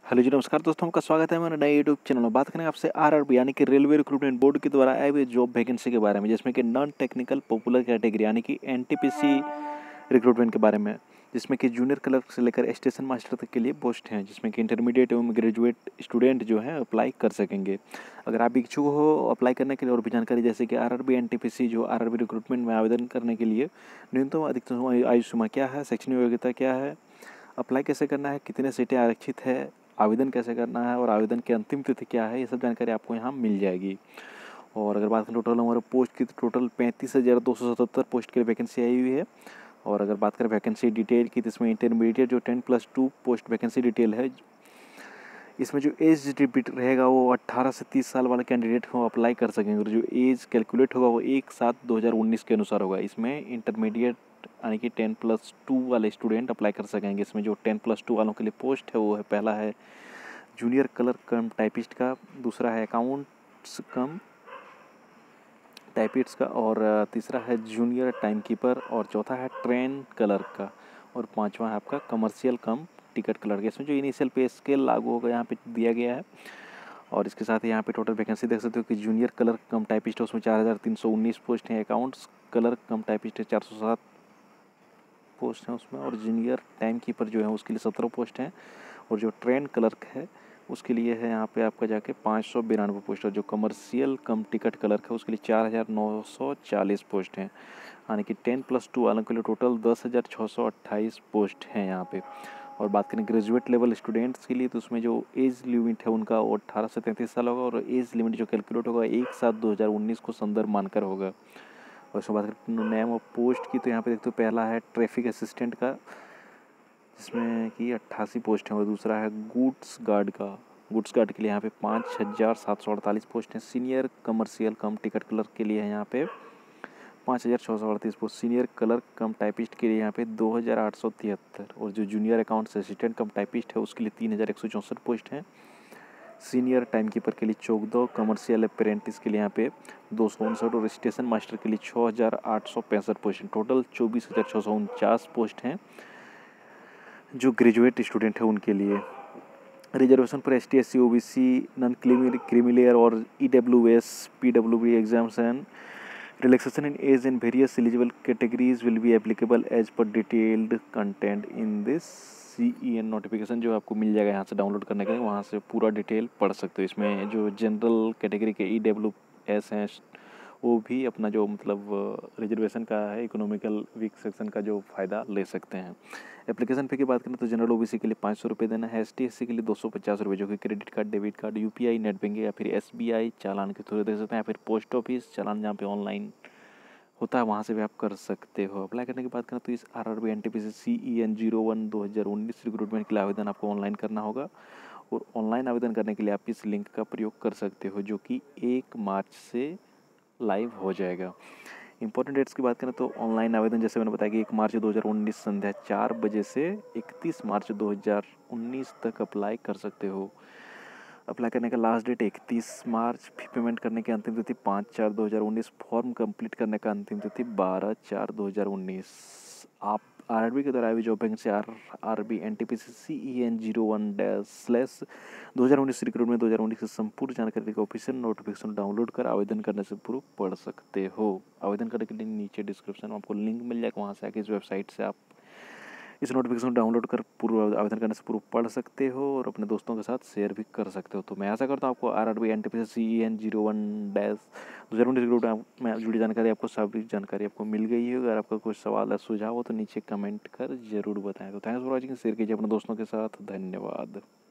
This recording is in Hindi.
हेलो जी, नमस्कार दोस्तों, आपका स्वागत है हमारे नए यूट्यूब चैनल में। बात करेंगे आपसे आरआरबी यानी कि रेलवे रिक्रूटमेंट बोर्ड के द्वारा आए हुए जॉब वैकेंसी के बारे में, जिसमें कि नॉन टेक्निकल पॉपुलर कैटेगरी यानी कि एनटीपीसी रिक्रूटमेंट के बारे में, जिसमें कि जूनियर क्लर्क से लेकर स्टेशन मास्टर तक के लिए पोस्ट हैं, जिसमें कि इंटरमीडिएट एवं ग्रेजुएट स्टूडेंट जो हैं अप्लाई कर सकेंगे। अगर आप इच्छुक हो अप्लाई करने के लिए और भी जानकारी, जैसे कि आरआरबी एनटीपीसी जो आरआरबी रिक्रूटमेंट में आवेदन करने के लिए न्यूनतम अधिकतम आयु सीमा क्या है, शैक्षणिक योग्यता क्या है, अप्लाई कैसे करना है, कितने सीटें आरक्षित है, आवेदन कैसे करना है और आवेदन की अंतिम तिथि क्या है, ये सब जानकारी आपको यहाँ मिल जाएगी। और अगर बात करें टोटल नंबर ऑफ पोस्ट की, तो टोटल 35,277 पोस्ट के लिए वैकेंसी आई हुई है। और अगर बात करें वैकेंसी डिटेल की, तो इसमें इंटरमीडिएट जो 10+2 पोस्ट वैकेंसी डिटेल है, इसमें जो एज लिमिट रहेगा वो 18 से 30 साल वाले कैंडिडेट को अप्लाई कर सकेंगे, और जो एज कैलकुलेट होगा वो 1/7/2019 के अनुसार होगा। इसमें इंटरमीडिएट यानी कि 10+2 वाले स्टूडेंट अप्लाई कर सकेंगे। इसमें जो 10+2 वालों के लिए पोस्ट है वो है, पहला है जूनियर क्लर्क कम टाइपिस्ट का, दूसरा है अकाउंट्स कम टाइपिस्ट का, और तीसरा है जूनियर टाइम कीपर, और चौथा है ट्रेन क्लर्क का, और पांचवा है आपका कमर्शियल कम टिकट क्लर्क। इसमें जो इनिशियल पे स्केल लागू होगा यहाँ पे दिया गया है। और इसके साथ ही यहाँ पे टोटल वैकेंसी देख सकते हो कि जूनियर क्लर्क कम टाइपिस्ट है, उसमें 4,319 पोस्ट हैं। अकाउंट्स क्लर्क कम टाइपिस्ट है, 407 पोस्ट हैं उसमें। और जूनियर टाइम कीपर जो है उसके लिए 17 पोस्ट हैं। और जो ट्रेन क्लर्क है उसके लिए है यहाँ पे आपका जाके 592 पोस्ट है। जो कमर्शियल कम टिकट क्लर्क है उसके लिए 4,940 पोस्ट हैं, यानी कि 10+2 वालों के लिए टोटल 10,628 पोस्ट हैं यहाँ पे। और बात करें ग्रेजुएट लेवल स्टूडेंट्स के लिए, तो उसमें जो एज लिमिट है उनका वो 18 से 33 साल होगा, और एज लिमिट जो कैलकुलेट होगा 1/7/2019 को संदर्भ मानकर होगा। और इसमें बात करें नेम ऑफ पोस्ट की, तो यहाँ पे देखते हो पहला है ट्रैफिक असिस्टेंट का, जिसमें कि 88 पोस्ट हैं। और दूसरा है गुड्स गार्ड का, गुड्स गार्ड के लिए यहाँ पे 5,748 पोस्ट हैं। Senior commercial cum ticket clerk के लिए है यहाँ पे 5,638 post. Senior clerk cum typist के लिए यहाँ पे 2,873। और जो junior accounts assistant cum typist है उसके लिए 3,164 पोस्ट हैं। सीनियर टाइम कीपर के लिए 14, कमर्शियल अप्रेंटिस के लिए यहाँ पे 259, और स्टेशन मास्टर के लिए 6,865 पोस्ट हैं। टोटल 24,649 पोस्ट हैं जो ग्रेजुएट स्टूडेंट है उनके लिए। रिजर्वेशन पर ST SC OBC non creamy layer और EWS PWB exemption relaxation in age and various eligible categories will be applicable as per detailed content in this CEN notification, जो आपको मिल जाएगा यहाँ से डाउनलोड करने के लिए, वहाँ से पूरा डिटेल पढ़ सकते हो। इसमें जो जनरल कैटेगरी के EWS हैं वो भी अपना जो मतलब रिजर्वेशन का है, इकोनॉमिकल वीक सेक्शन का जो फ़ायदा ले सकते हैं। एप्लीकेशन फ़ी की बात करें तो जनरल OBC के लिए 500 रुपये देना है, ST SC के लिए 250 रुपये, जो कि credit card, debit card, UPI, net banking या फिर SBI चालान के थ्रू दे सकते हैं, या फिर पोस्ट ऑफिस चालान जहाँ पे ऑनलाइन होता है वहाँ से भी आप कर सकते हो। अप्लाई करने की बात करें तो इस RRB NTPC CEN 01 2019 रिक्रूटमेंट के लिए आवेदन आपको ऑनलाइन करना होगा, और ऑनलाइन आवेदन करने के लिए आप इस लिंक का प्रयोग कर सकते हो, जो कि 1 मार्च से लाइव हो जाएगा। इंपॉर्टेंट डेट्स की बात करें तो ऑनलाइन आवेदन जैसे मैंने बताया कि 1 मार्च 2019 संध्या 4 बजे से 31 मार्च 2019 तक अप्लाई कर सकते हो। अप्लाई करने का लास्ट डेट 31 मार्च, पेमेंट करने की अंतिम तिथि 5/4/2019, फॉर्म कंप्लीट करने का अंतिम तिथि 12/4/2019। आप RRB के द्वारा job vacancy RRB NTPC CEN 01/2019 recruitment 2019 की संपूर्ण जानकारी का ऑफिशियल नोटिफिकेशन डाउनलोड कर आवेदन करने से पूर्व पढ़ सकते हो। आवेदन करने के लिए नीचे डिस्क्रिप्शन में आपको लिंक मिल जाएगा, वहाँ से आके इस वेबसाइट से आप इस नोटिफिकेशन डाउनलोड कर पूर्व आवेदन करने से पूर्व पढ़ सकते हो, और अपने दोस्तों के साथ शेयर भी कर सकते हो। तो मैं आशा करता हूँ आपको RRB NTPC CEN 01/2019 रिक्रूटमेंट में जुड़ी जानकारी, आपको सभी जानकारी आपको मिल गई है। अगर आपका कोई सवाल या सुझाव हो तो नीचे कमेंट कर जरूर बताएं। तो थैंक्स फॉर वॉचिंग, शेयर कीजिए अपने दोस्तों के साथ। धन्यवाद।